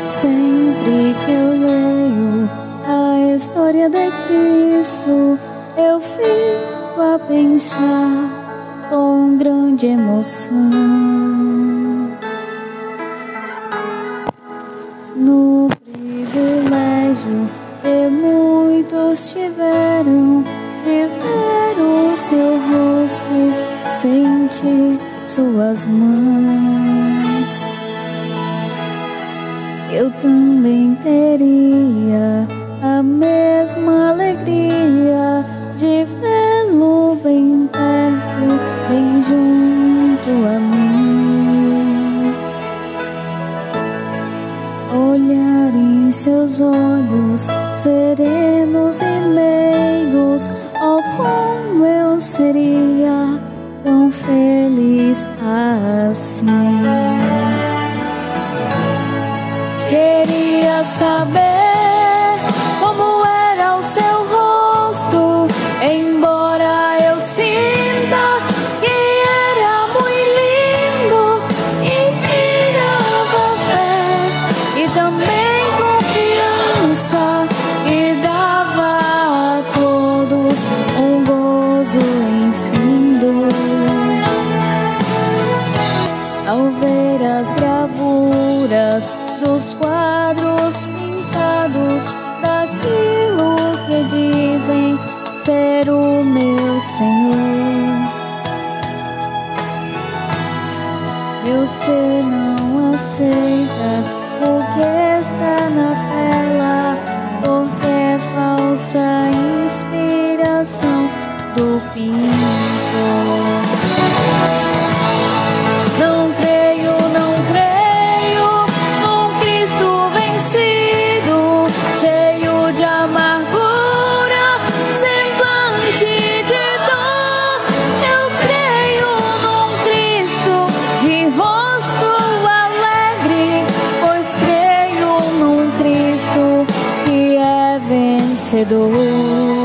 Sempre que eu leio a história de Cristo, eu fico a pensar com grande emoção no privilégio que muitos tiveram de ver o seu rosto, sentir suas mãos. Eu também teria a mesma alegria de vê-lo bem perto, bem junto a mim. Olhar em seus olhos serenos e meigos, oh, como eu seria tão feliz assim. Queria saber como era o seu rosto, embora eu sinta que era muito lindo, inspirava fé e também confiança, e dava a todos um gozo infindo. Ao ver as gravuras dos quadros pintados daquilo que dizem ser o meu Senhor, meu ser não aceita o que está na tela, porque é falsa inspiração do pintor. Não creio num Cristo vencido, cheio de amargura, semblante de dor. Eu creio num Cristo de rosto alegre, pois creio num Cristo que é vencedor.